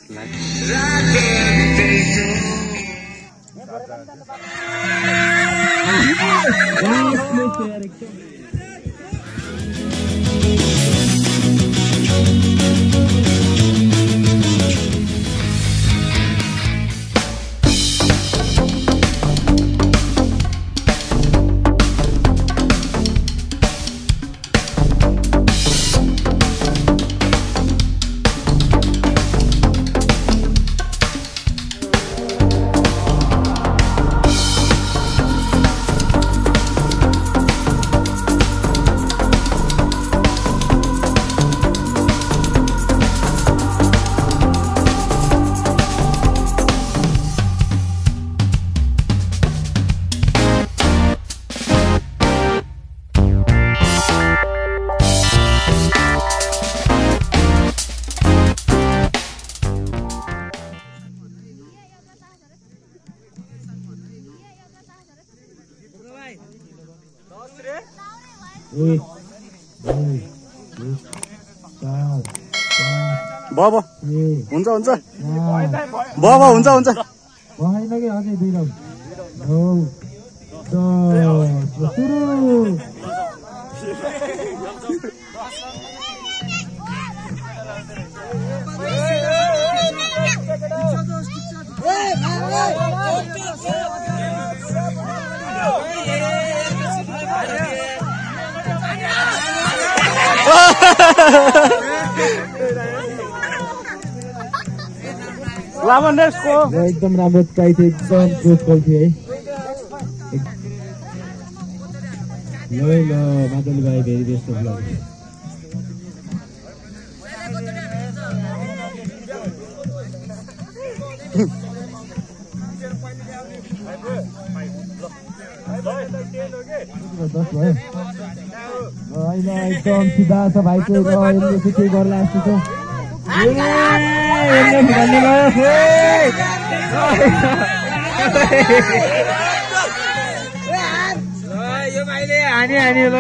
बाबा हुन्छ हुन्छ बाबा हुन्छ हुन्छ होइन कि अझै 2 राउन्ड 9 10 सुरु एकदम राम्रो ट्राई थियो, एकदम जोस कल थियो है। ल माधवी भाइ भेरी बेस्ट अफ लक। होइन एकदम सिधा छ भाइको, यसले चाहिँ के गर्ला जस्तो छ। यो भाइले हानी ल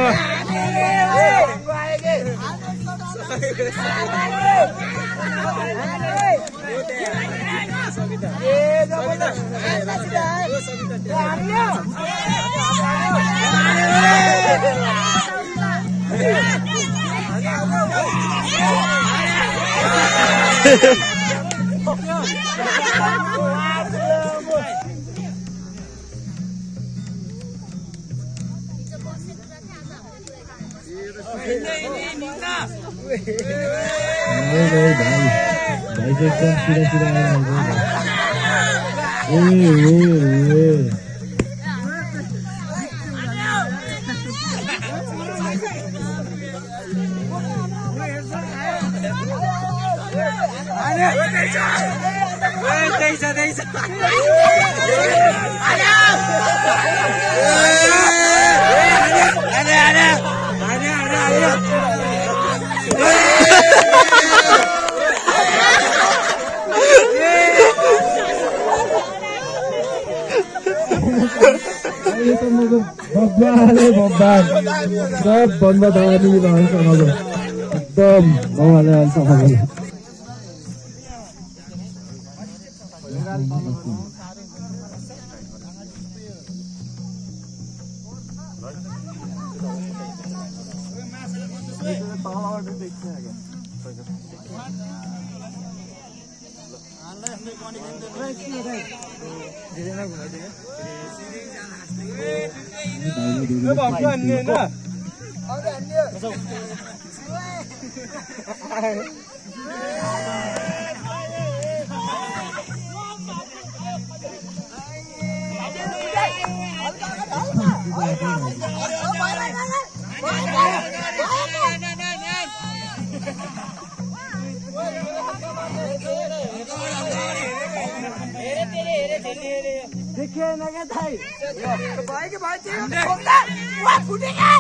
भाइ चाहिँ एकदम सिधा सब बन्द धनी रहन्छ मजा एकदम मजाले हाल्छ मजाले। देखिए ना क्या भाई भाई के भाई फूटेगा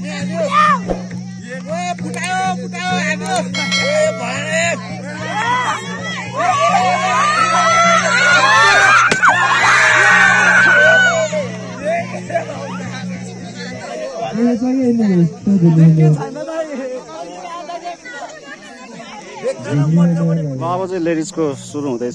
ये फुटाओ अब चाहिँ लेडिजको सुरु हुँदैछ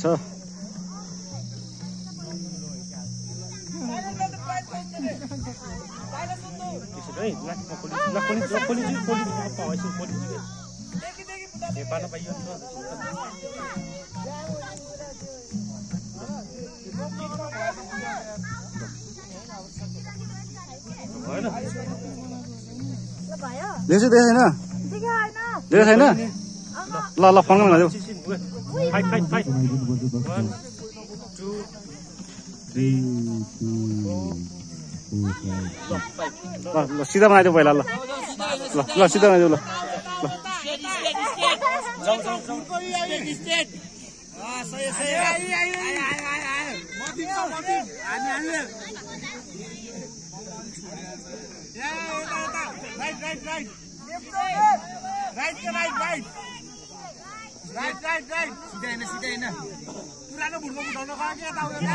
देख्छु देखेन देखेको छैन ल ल फोन गर्नु देऊ ल सिधा बनाइदेऊ पहिला ल ल सिधा बनाइदेऊ ल पुरानो भुटको बुझाउन गयो के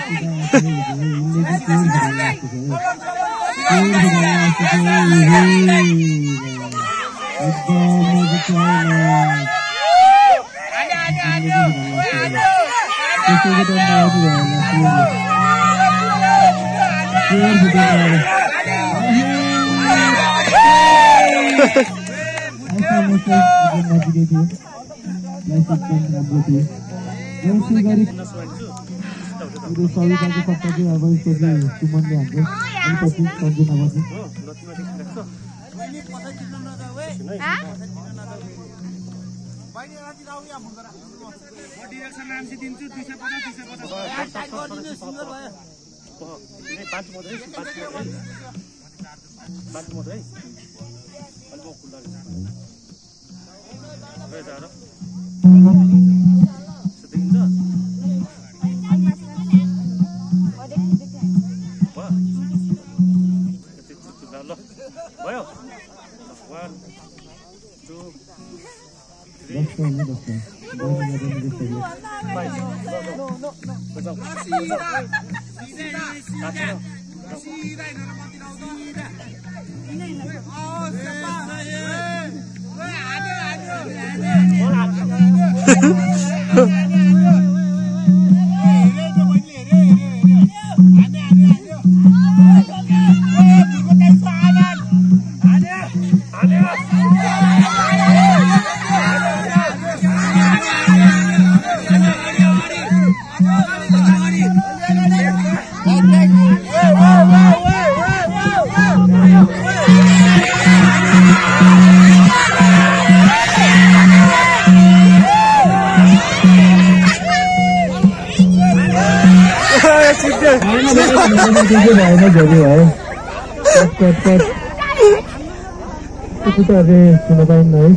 खुट्टाहरूले सुन्न पाइन्न है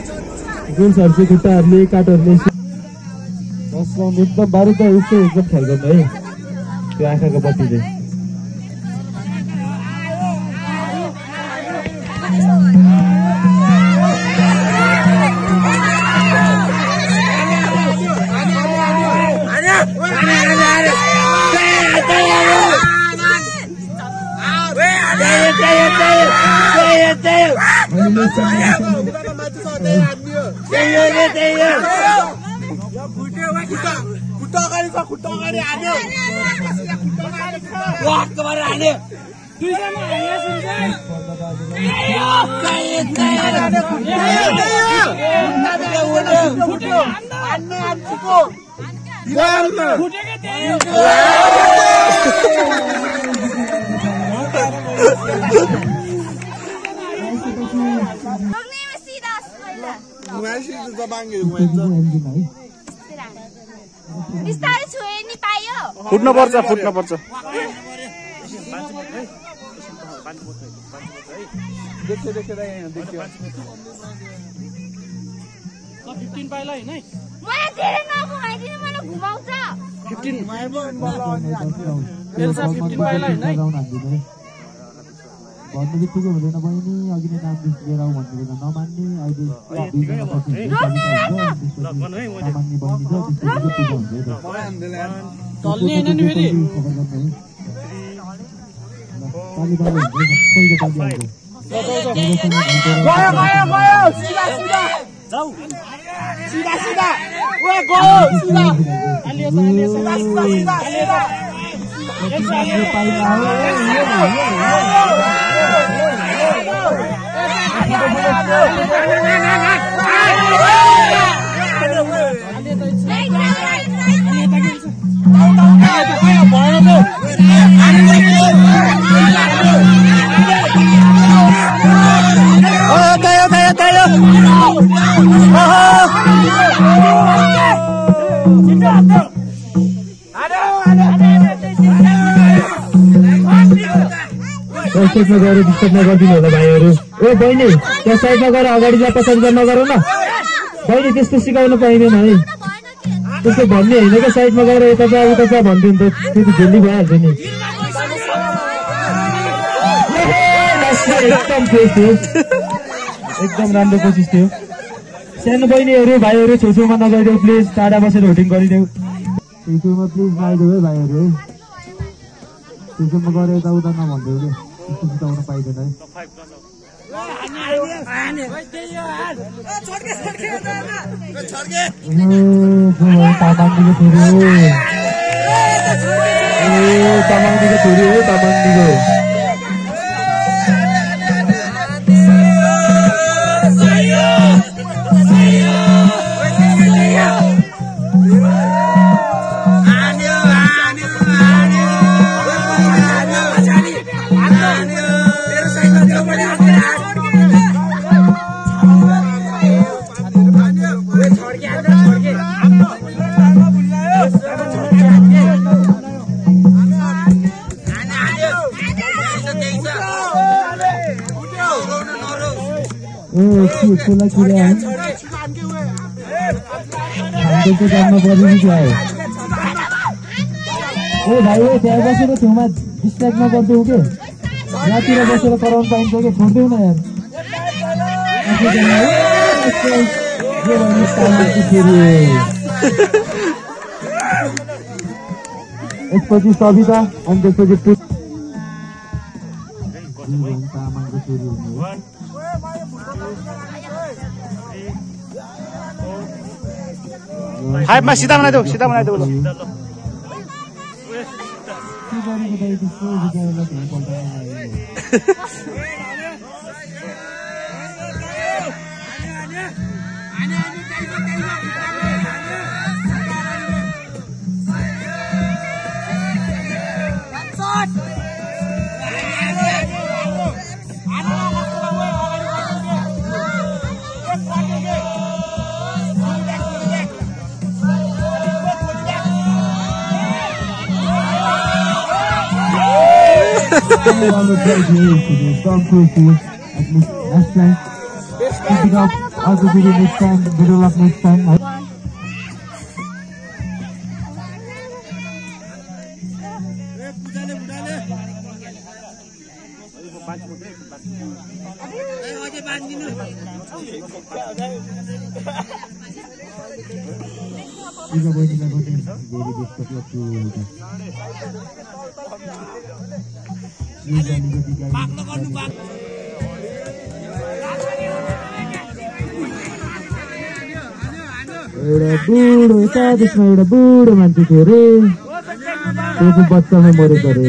गुल्सहरू खुट्टाहरूले काठहरूले एकदम बारी त यस्तो एकदम ख्याल गर्नु है त्यो आँखाको बत्ती चाहिँ फुट्न पर्छ फुट्न पर्छ भन्नु बित्तिकै हुँदैन बहिनी अघि नै नाम लिएर आऊ भन्नु नमान्ने अहिले नमान्ने बहिनी छ सीधा सीधा ओए गो सीधा सीधा स्टेजमा गएर डिस्टर्ब नगरिदिनु होला भाइहरू। ओ बहिनी त्यहाँ साइडमा गएर अगाडि जा पछाडि जा नगर न बहिनी, त्यस्तो सिकाउनु पाइँदैन है। त्यस्तो भन्ने होइन क्या, साइडमा गएर यता जा उता जा भनिदियो नि त त्यो त झेल्ली भइहाल्छ नि। एकदम फ्रेस थियो, एकदम राम्रो कोसिस थियो। सानो बहिनीहरू भाइहरू छेउछेउमा नगरिदेऊ प्लिज, टाढा बसेर होटिङ गरिदेऊ। छेउछेउमा प्लिज नआइदेऊ है भाइहरू, छेउछेउमा गएर यता उता नभनिदेऊ कि त्यस्तो सिकाउन पाइँदैन है। तामाङजीको छोरी हो, तामाङजीको छोरी हो, तामाङजीको खोला किरा है हामीले तो जान्न पर्ने क्या हो। ए भाइ ओ त्यहाँ बसेर छेउमा डिस्ट्र्याक्ट नगर्देऊ के, यहाँतिर बसेर कराउनु पाइन्छ कि, छोड्देऊ न यार। यसपछि सविता अनि त्यसपछि तामाङको छोरी हुने। हाइपमा सीधा बनाइदेऊ, सीधा बनाइदेऊ ल। On the play today, Tom Cruise at least last time. Keep it up, also do it next time, middle of next time. एउटा बुढो यता त्यसमा एउटा बुढो मान्छे थियो अरे, त्यो चाहिँ बच्चामा मरेको अरे।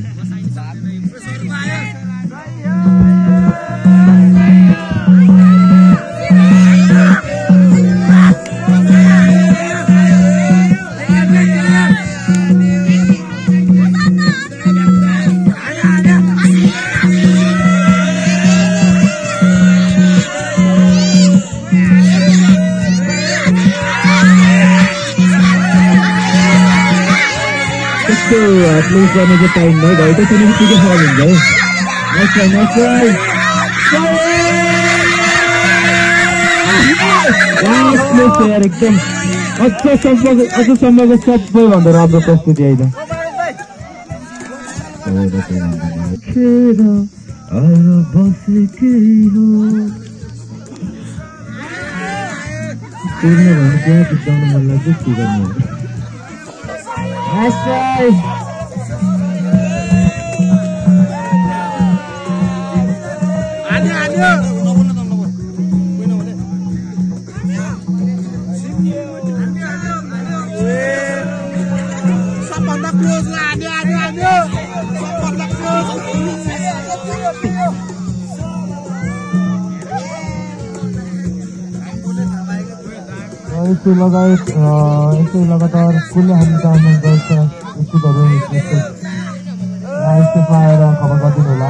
Please run at the time, no? Right? So you need to fall in, right? Next try, next try. Last place यार एकदम अच्छा संभव सब पे बंदर आप लोग प्रस्तुति आई था। तेरा आया बस के हो। पूर्ण बन गया कितना मन लगे सीधा में। Nice try. यस्तै लगातार कसले हामी चाहनु गर्छ यस्तोहरू यस्तो पाएर खबर गरिदिनु होला।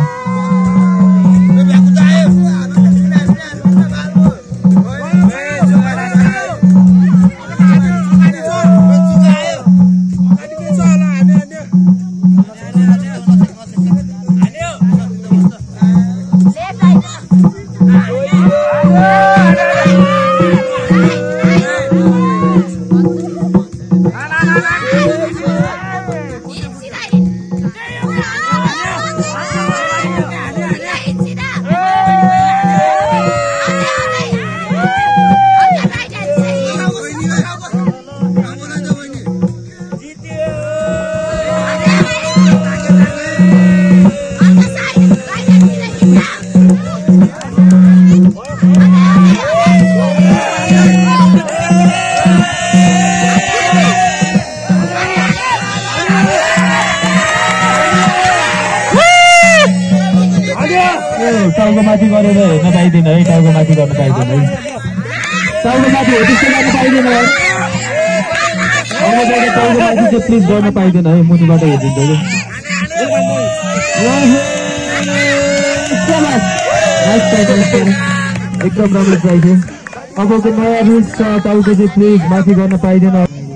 टाउको माथि गरेर हेर्न पाइँदैन है, टाउको माथि गर्न पाइँदैन है, टाउको माथि हो त्यस्तो गर्न पाइँदैन है, टाउको माथि चाहिँ प्लिज गर्न पाइँदैन है, मुनिबाट हेरिन्छ एकदम राम्रो प्राइज हो। अबको नयाँ रुल्स छ, टाउको चाहिँ प्लिज माथि गर्न पाइँदैन।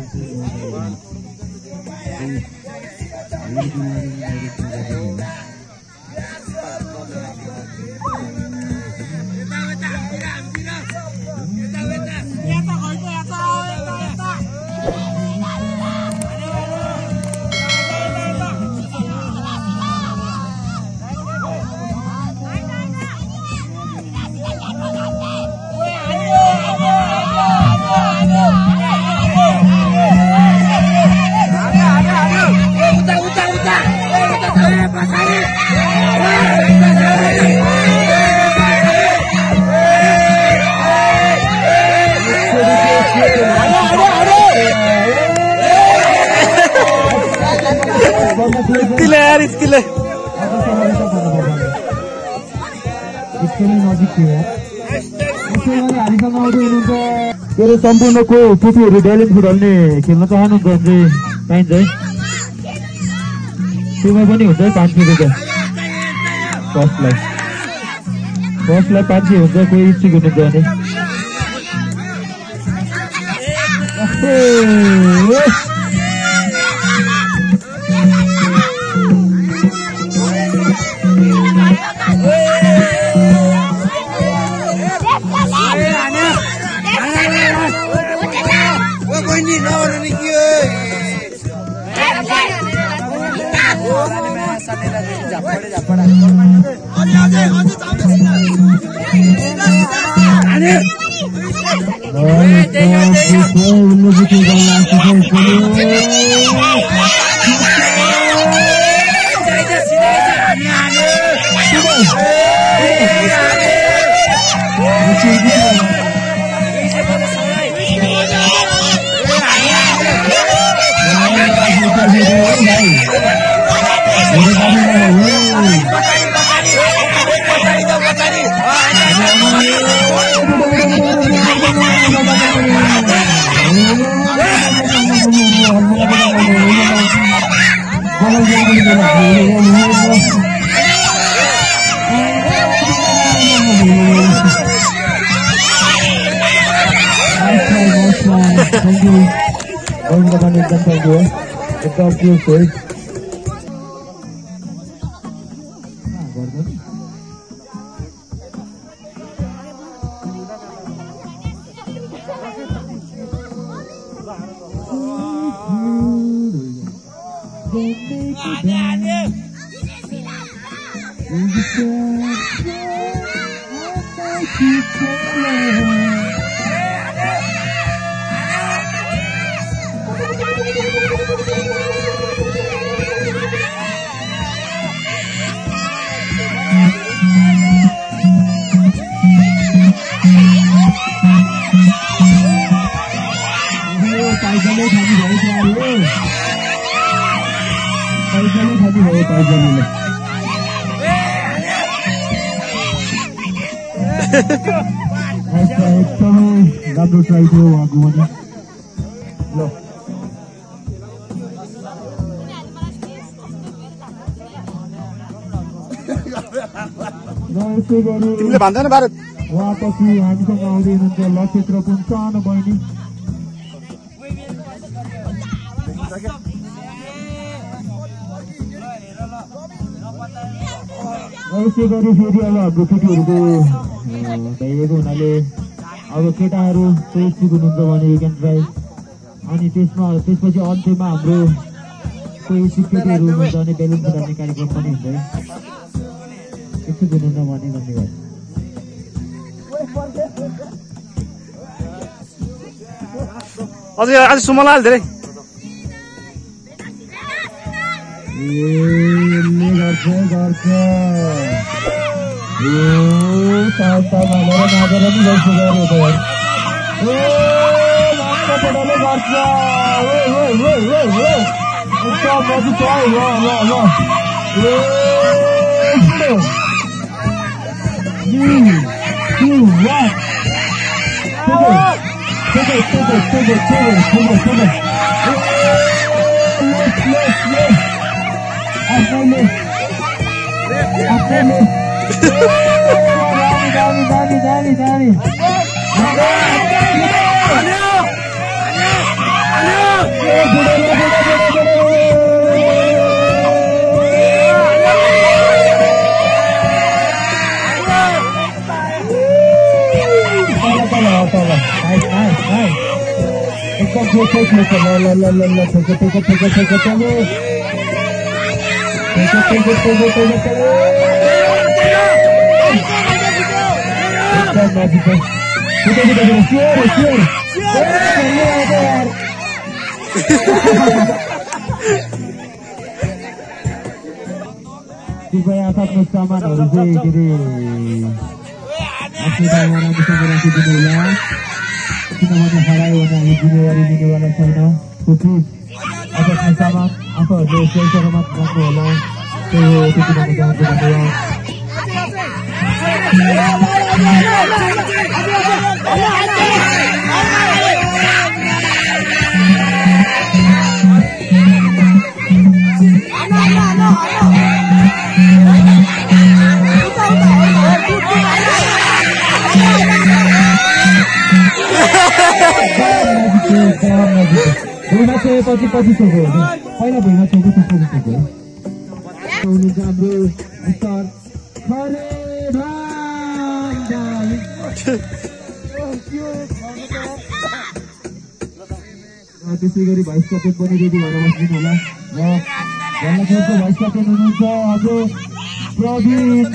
सम्पूर्णको केटीहरू डाइलेन्ट फुटबलले खेल्न चाहनुहुन्छ भने पाइन्छ है, त्योमा पनि हुन्छ 500 रुपियाँ फर्स्टलाई 500 हुन्छ। कोही इच्छुक हुनुहुन्छ भने एकदमै राम्रो ट्राई थियो उहाँको पनि ल यसै गरी तिमीले भन्दैन भारत उहाँपछि हामीसँग आउँदै हुनुहुन्छ लक्षेत्र पुन सानो बहिनी यसै गरी फेरि अब हाम्रो केटीहरूको भइएको हुनाले अब केटाहरू त्यही सिक्नुहुन्छ भने यु क्यान ट्राई अनि त्यसपछि अन्त्यमा हाम्रो कोही केटीहरू हुनुहुन्छ भने बेलुन फुटाउने कार्यक्रम पनि हुन्छ इच्छुक हुनुहुन्न भने धन्यवाद आज सुमला धेरै गर्छ नगर नि गर्छु कृपया आफ्नो सामानहरू चाहिँ के अरे आफ्नो ठाउँमा राम्रोसँग राखिदिनु होला किनभने हरायो भने हामी जिम्मेवारी लिनेवाला छैन प्लिज आफ्नो सामान आफूहरूले सेल्फरमा राख्नु होला त्यही हो त्यति भन्न चाहन्छु धन्यवाद भुइँमा चाहिँ पछि छोको हो पहिला भुइँमा छोको त्यसपछि छोको हुनुहुन्छ हाम्रो मिस्टर त्यसै गरी भाइस क्याप्टेन पनि रेडी भएर बस्दिनु होला र भन्नखेलको भाइस क्याप्टेन हुनुहुन्छ हाम्रो प्रवीण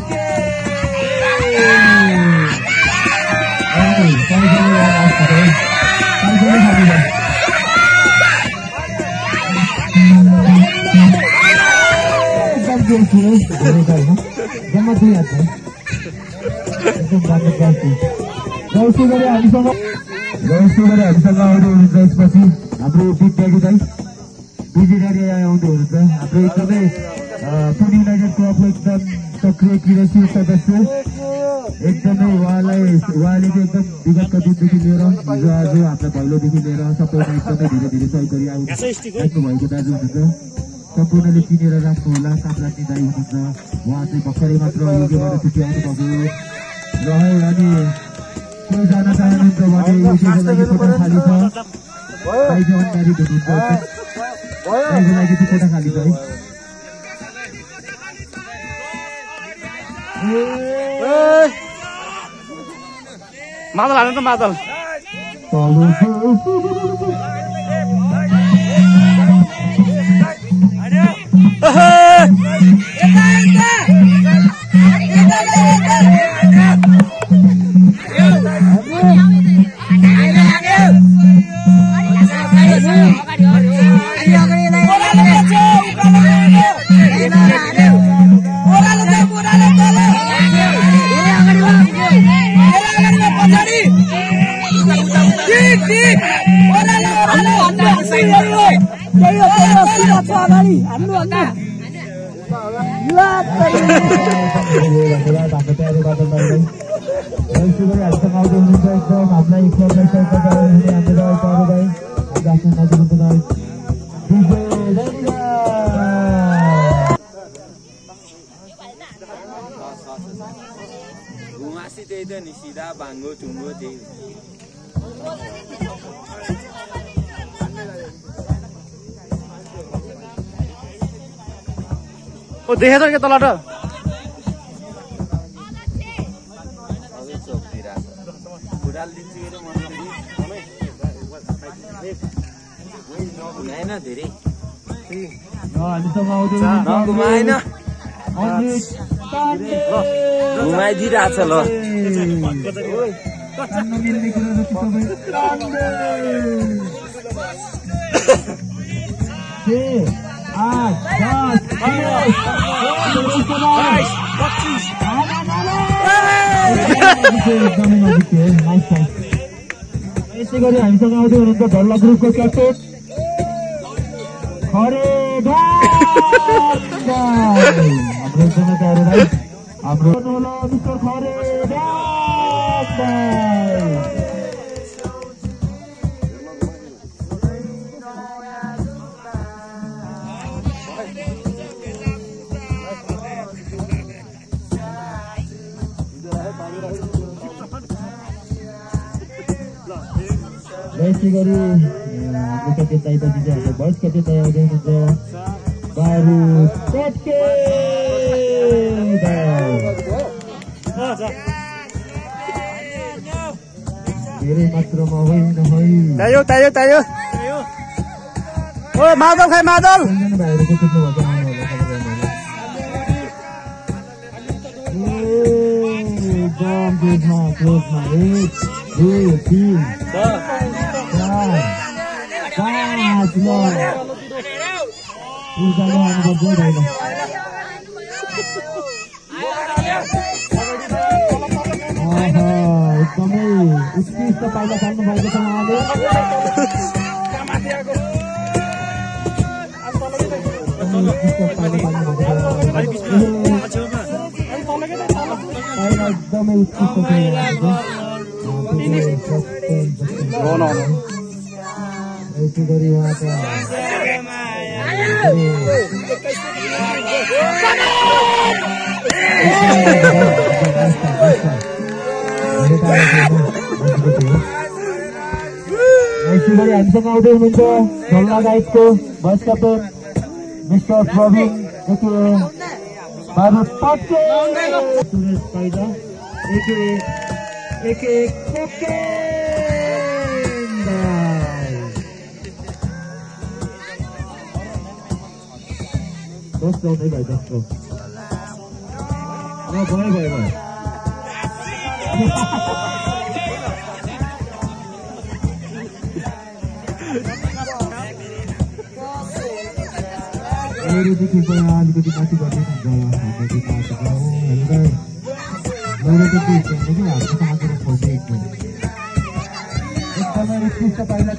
जम्मा 2 हात एकदम राम्रो क्लास रौसो गरे हामीसँग आउँदै हुनुहुन्छ यसपछि हाम्रो विद्यार्थी दाइ विजय दाइ आउँदै हुनुहुन्छ हाम्रो एकदमै पुन युनाइटेड क्लबको एकदम सक्रिय क्रियाशील सदस्य एकदमै उहाँले चाहिँ एकदम विगतका दिनदेखि लिएर हिजो आज हाम्रो भैलोदेखि लिएर सबैमा एकदमै धीरे धीरे सहयोग गरी आउनु भएको दाजु हुनुहुन्छ सम्पूर्णले चिनेर राख्नु होला साम्राज्ञी दाई हुनुहुन्छ उहाँ चाहिँ भर्खरै मात्र योग्यबाट छुट्टी आउनु भएको रह्यो अनि कोही जान चाहनुहुन्छ भने योग्यको लागि कोठा खाली छ दाई चाहिँ अनम्यारिड हुनुहुन्छ दाईको लागि चाहिँ कोठा खाली छ है मादल हाल्नु त मादल गरी हामीसँग आउँदै हुनुहुन्छ एकदम हामीलाई एक्सर्साइज गर्दै हाम्रो दाइ हाम्रो आफ्नो नजिकको दाइ घुमासी त्यही त नि सिधा भाङ्गो चुङ्गो त्यही ओ देखेछ के तलबाट धेरै हामीसँग आउँदै घुमाएन घुमाइदिइरहेको छ ल यसै गरी हामीसँग आउँदै हुनुहुन्छ ढल्ला ग्रुपको क्याप्टेन हाम्रो जनताहरूलाई हाम्रो मिस्टर यसै गरी हाम्रो क्याप्टेन दाइपछि चाहिँ हाम्रो भइस क्याप्टेन दाइ आउँदै हुनुहुन्छ बारु टटके धेरै मात्रामा होइन तायो तायो तायो ओ मादल खाइ मादल भाइहरूको कुद्नु भएको एकदम क्लोजमा 1 2 3 एकदमै उत्कृष्ट पाइला चाल्नु भएको छ उहाँले एकदमै उत्कृष्ट यसै गरी उहाँका यसै गरी हामीसँग आउँदै हुनुहुन्छ ढल्ला गाइडको भइस क्याप्टेन मिस्टर प्रवीण बाबु टटके सुरेश पाइला एके दोस्रो नै भाइ दोस्रो भयो अलिकति माथि गर्दैछ एकदमै उत्कृष्ट पाइला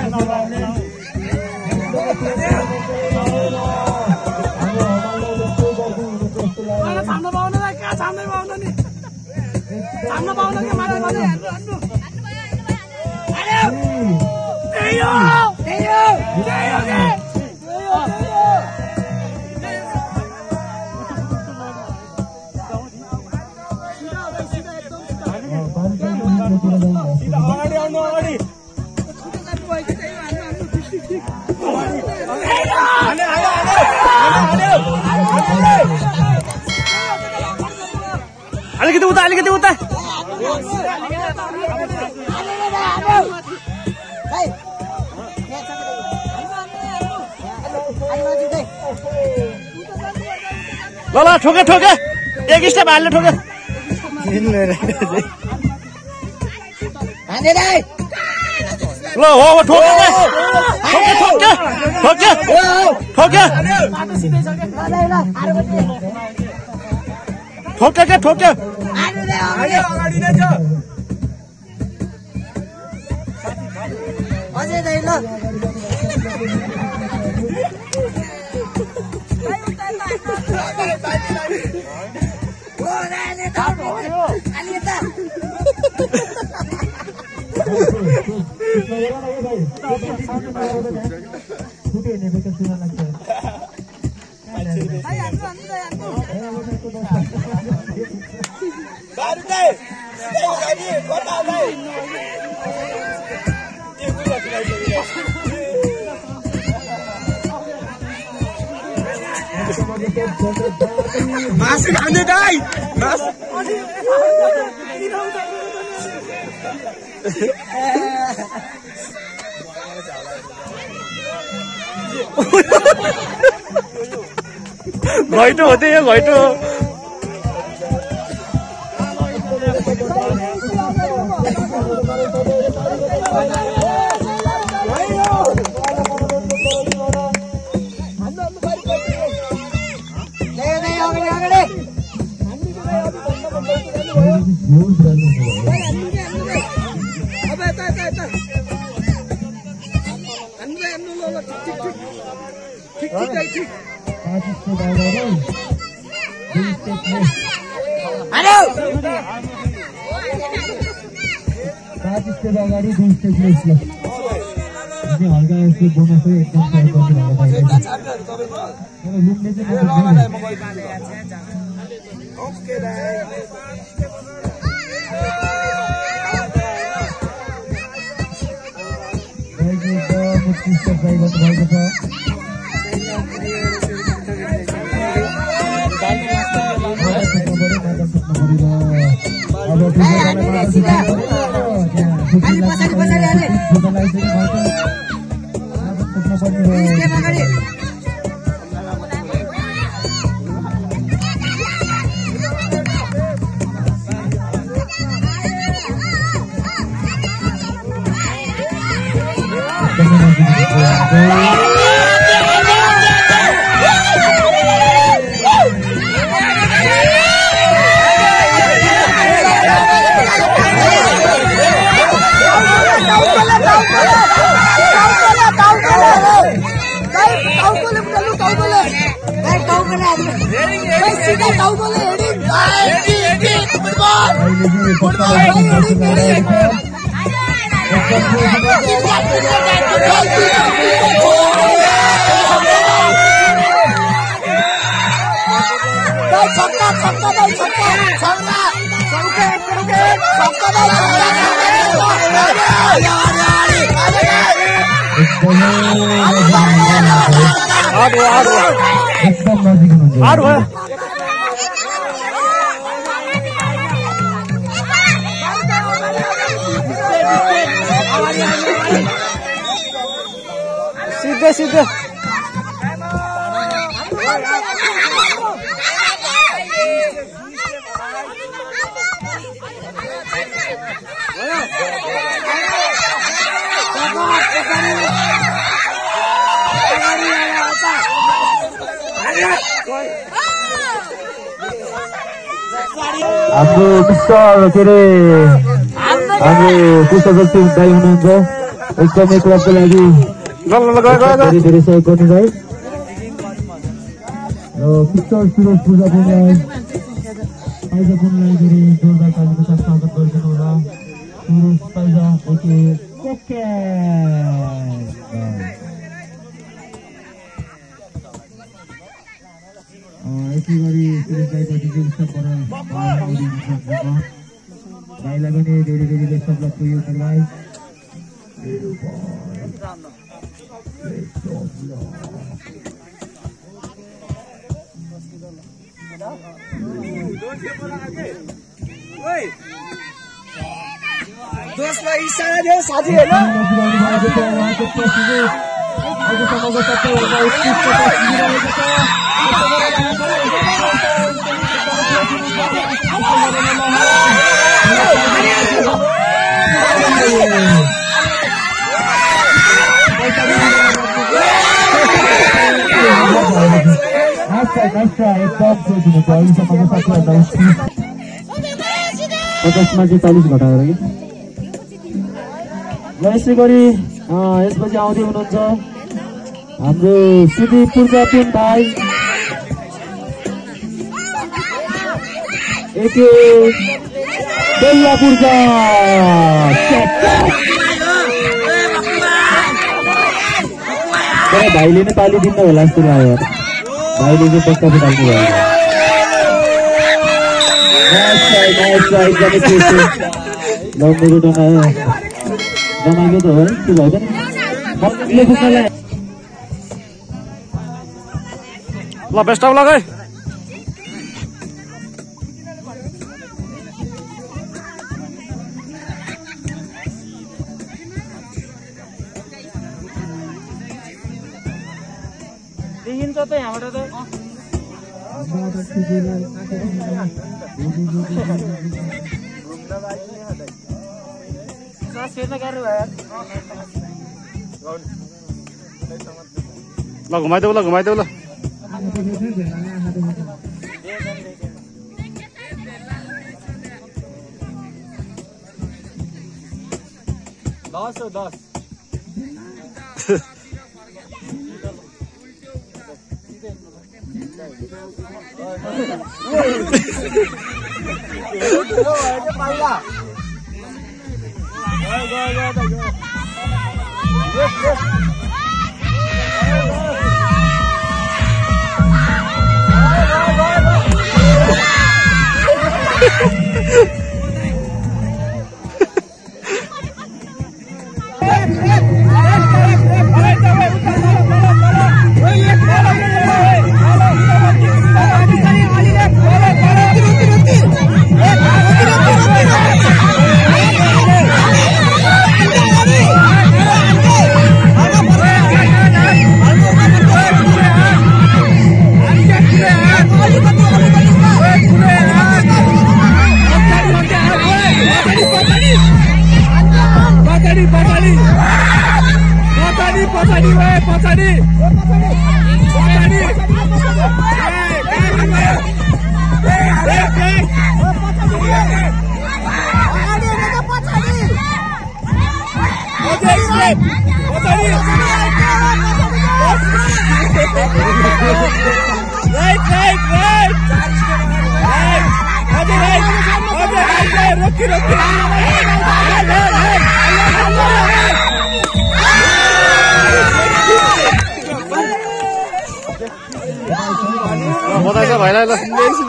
अलिकति उता ल ठोके एक स्टेप हाल्ने ठोके ल हो ठोके Masih ada dai. Mas. घैटो होते यो घैटो अगाडि हल्का यस्तो बोनस एकदम सीधे सीधे हाम्रो विश्व के अरे हाम्रो पुष्पशक्ति दाई हुनुहुन्छ एकदमै क्लबको लागि धेरै धेरै सहयोग गर्ने भाइ र पिक्चर सुरज पूजापुरलाई धेरै जोरदार तालीको साथ स्वागत गरिदिनु होला सुरज पाइजा ओके ओके यसै गरी सुरज दाईपछि चाहिँ भाइलाई पनि धेरै धेरै बेस्ट अफ लक पुग्यो भाइ दोस्तलाई इशारा दियो साथी हैन पचासमा चाहिँ 40 घटाएर कि ल यसै गरी यसपछि आउँदै हुनुहुन्छ हाम्रो सुदीप पूर्जापुन भाइ एके बेल्ला पूर्जा भाइले नै ताली दिन्न होला जस्तो लाग्यो भाइले चाहिँ पक्का पठाल्नु भयो रमाइलो त हो त्यो भयो ल बेस्ट अफ लक है देखिन्छ त यहाँबाट त ल घुमाइदेऊ ल घुमाइदेऊ ल बधाई छ भाइलाई ल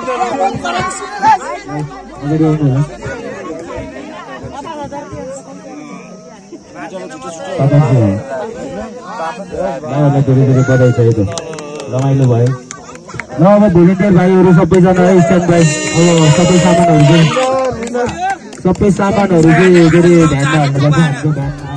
धेरै बधाई छ यो रमाइलो भयो ल अब भोलिन्टियर भाइहरू सबैजना स्ट्यान्ड बाई अब सबै सामानहरू चाहिँ के अरे ध्यानमा हाल्नुपर्छ हाम्रो